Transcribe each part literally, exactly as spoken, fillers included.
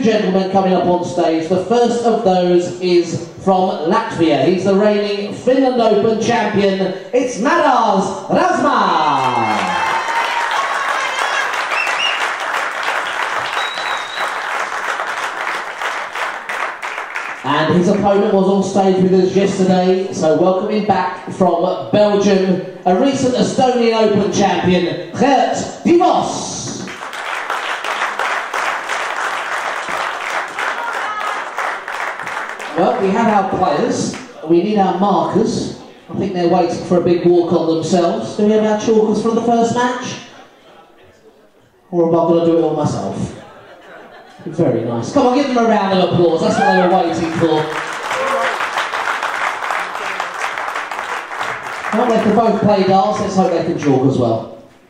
gentlemen coming up on stage. The first of those is from Latvia. He's the reigning Finland Open champion. It's Matas Razma. And his opponent was on stage with us yesterday, so welcoming back from Belgium, a recent Estonian Open champion, Geert de Vos. Well, we have our players, we need our markers. I think they're waiting for a big walk on themselves. Do we have our chalkers for the first match? Or am I going to do it all myself? Very nice. Come on, give them a round of applause. That's what they were waiting for. Well, they can both play darts. Let's hope they can chalk as well.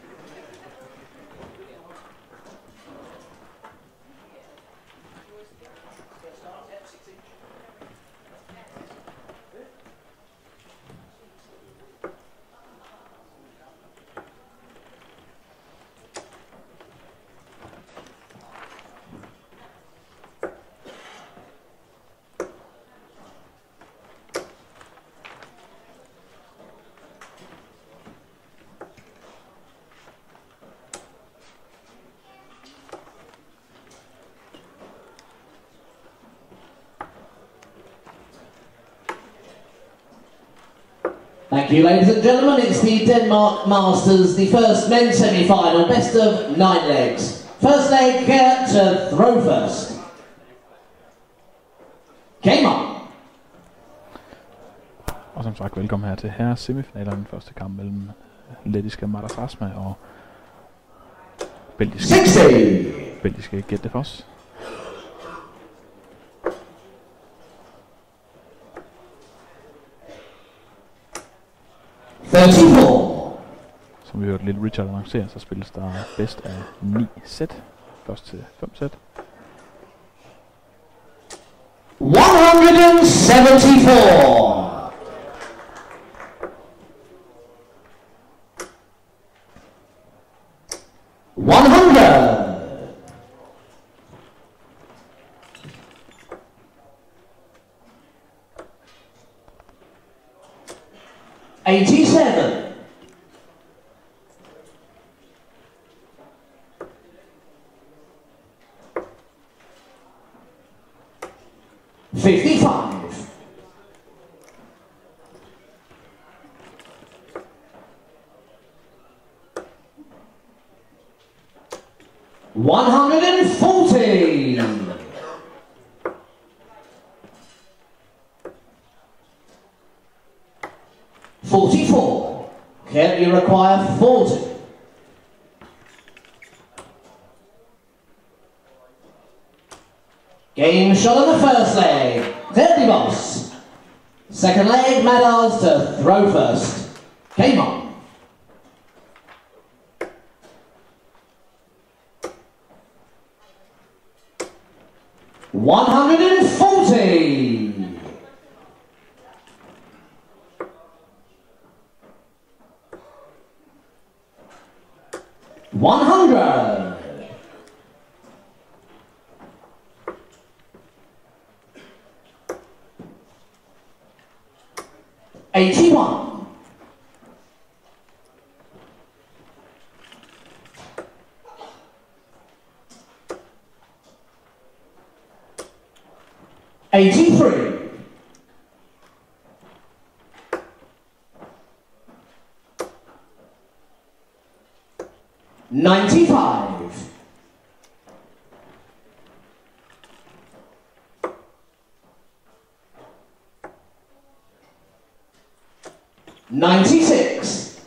Thank you, ladies and gentlemen. It's the Denmark Masters, the first men's semi-final, best of nine legs. First leg, Geert to throw first. Game on. Og som sagt, velkommen her til herres semifinalerne, første kamp mellem lettiske Matas Razma og belgiske, belgiske Geert de Vos. Som vi hørte lidt Richard annoncere, så spilles der bedst af ni sæt. Først til fem sæt. one hundred seventy-four. one hundred. eighty-seven. fifty-five. one hundred forty. forty-four. Can you require forty? Game shot on the first leg. Geert de Vos. Second leg, Matas to throw first. Game on. one hundred forty. one hundred. eighty-one. eighty-three. ninety-five. ninety-six.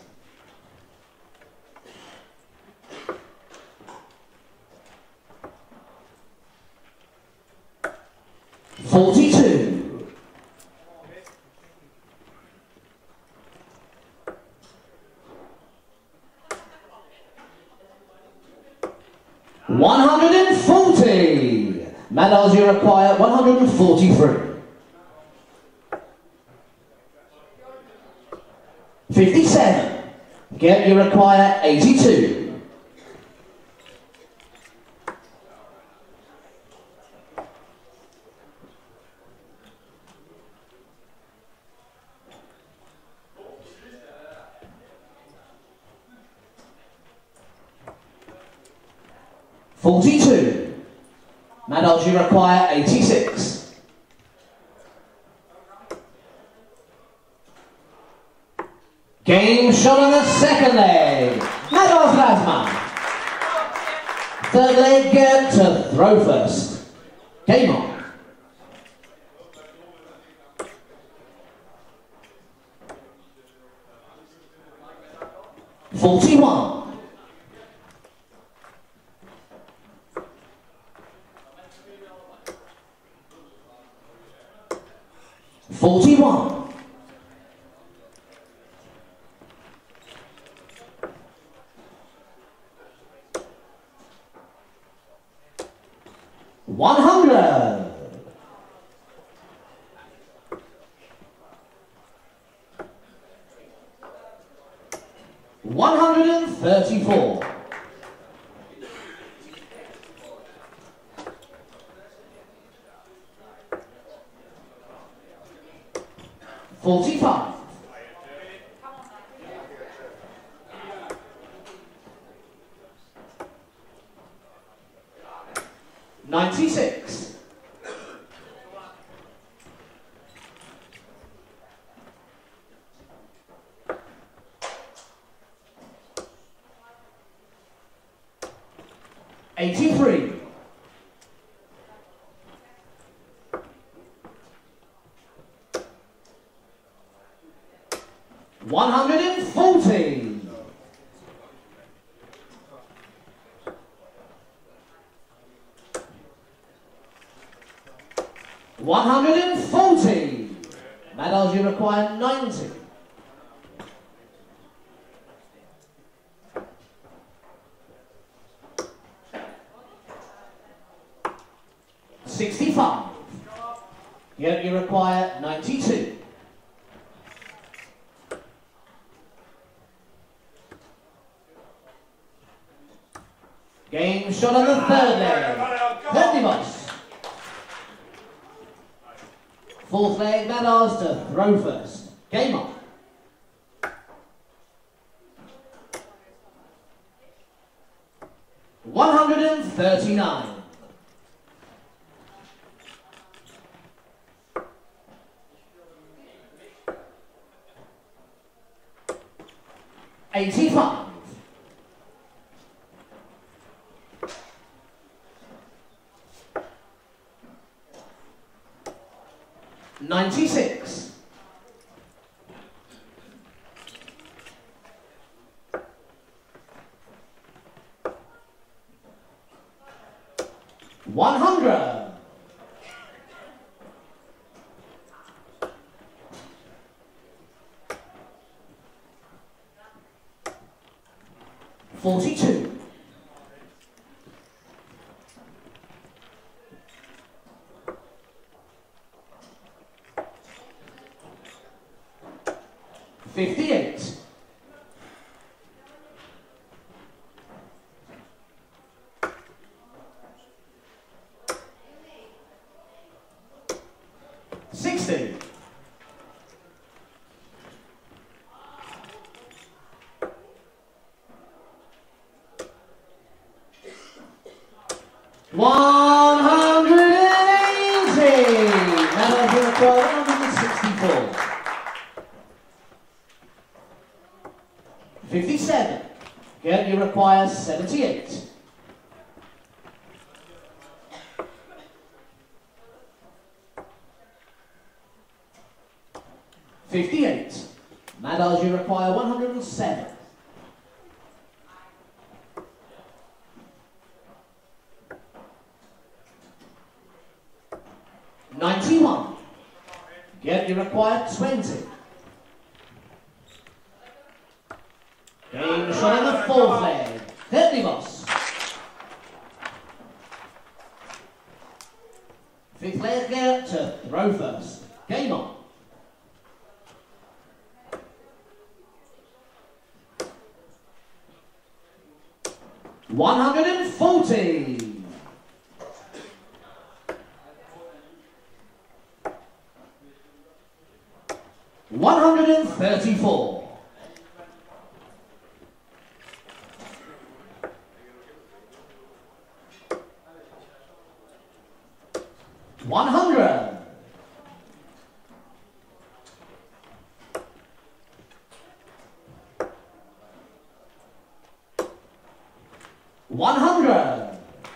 forty-two. one hundred forty. Matas, you require one hundred forty-three. fifty-seven. Geert, you require eighty-two. forty-two. Medals you require, eighty-six. Game shot on the second leg. Medals Razma. Third leg uh, to throw first. Game on. forty-one. forty-one. one hundred. one hundred thirty-four. forty-five. ninety-six. eighty-three. one hundred forty. one hundred forty. Medals you require, ninety. sixty-five. Here you require, ninety-two. Game shot on the third leg. thirty bucks. Fourth leg, Medals to throw first. Game on. one hundred thirty-nine. eighty-five. ninety-six. one hundred. forty-two. fifty-eight. sixty. one hundred eighty. Medals you require, one hundred sixty-four. fifty-seven. Again, you require seventy-eight. fifty-eight. Medals you require, one hundred seven. ninety-one. Again, you require twenty. Game shot in the fourth leg. thirty boss. Fifth leg here to throw first. Game on. one hundred forty. one hundred thirty-four. one hundred. one hundred.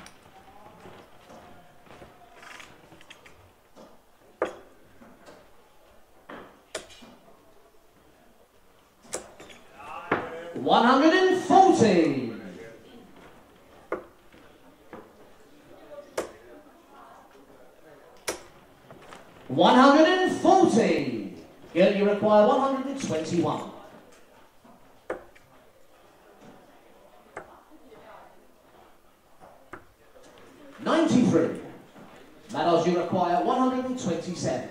one hundred forty. one hundred forty. Girl, you require one hundred twenty-one. ninety-three. Maddox, you require one hundred twenty-seven.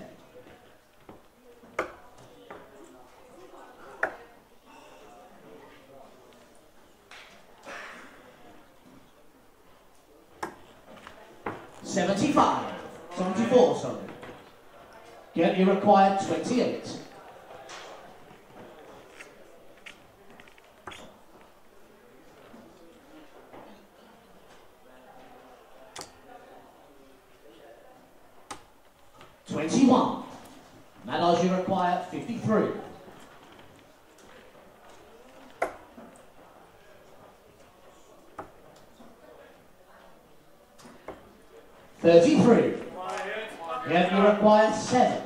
seventy-five. seventy-four, sorry. Girl, you require twenty-eight. twenty-one. Maddox, you require fifty-three. thirty-three. Yep, you require seven.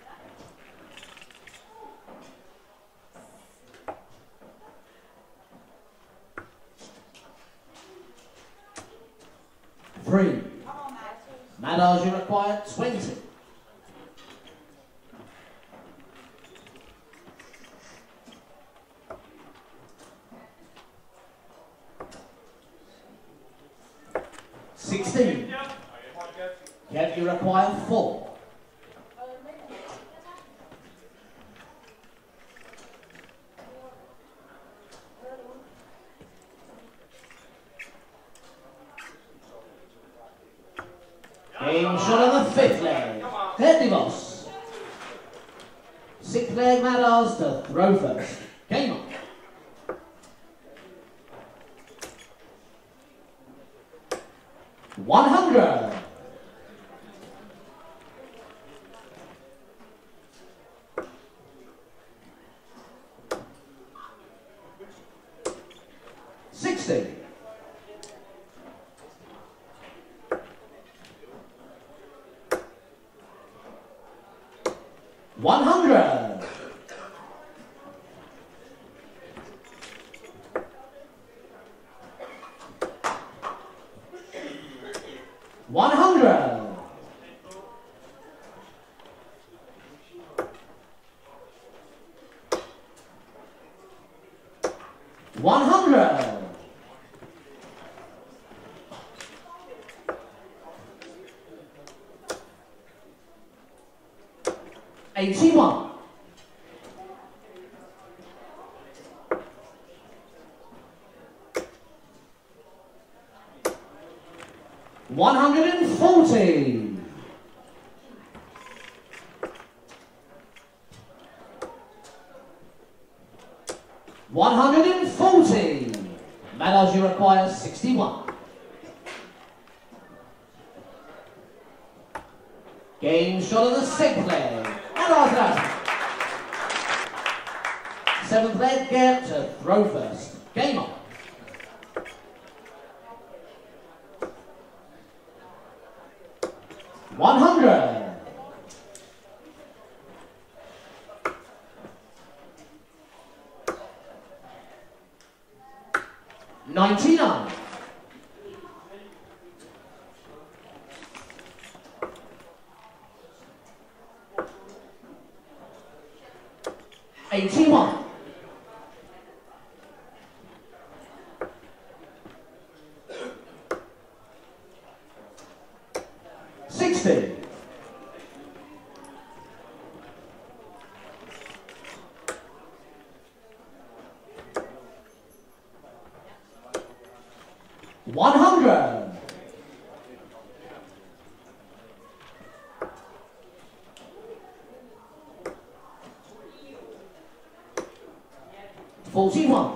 Three. Maddox, you require twenty. sixteen. Yep, you require four. Game shot on the fifth leg. Hedivos. Sixth leg, Maddox to throw first. Game on. one hundred. sixty. one hundred. one hundred. one hundred. eighty-one. one hundred forty. one hundred forty. Maddox, you require sixty-one. Game shot of the sixth leg. Seventh leg, get to throw first. Game on. one hundred. ninety-nine. eighty-one. sixty. one hundred. forty-one.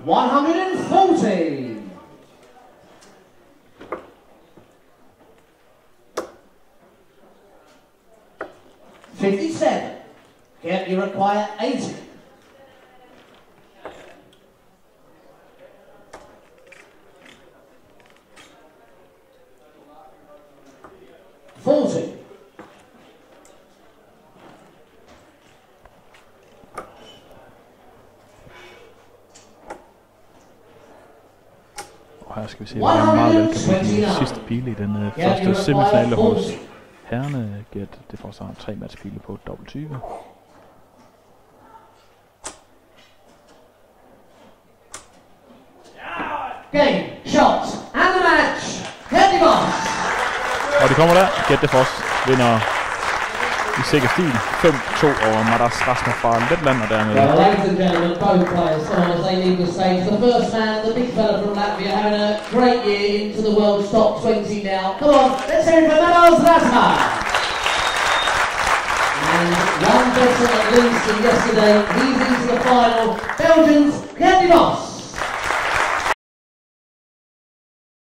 one hundred forty. fifty-seven. Yep, you require eighty. forty. Og her skal vi se, hvordan meget vel kan blive de sidste pile i den uh, første semifinale hos herrene. Gæt, det får så tre matchpile på dobbelt tyve. Game, shot, and the match, Hendy Voss. Og det kommer der. Gæt det for os. Vinder i sikker stil fem to over Madas Rasmus fra Letland, og dermed... Well, ladies and gentlemen, both players, come on, as they leave the stage. The first man, the big fella from Latvia, having a great year into the world's top twenty now. Come on, let's hear it for Madas Rasmus. And one better at least than yesterday. He's into the final. Belgians, Hendy Voss.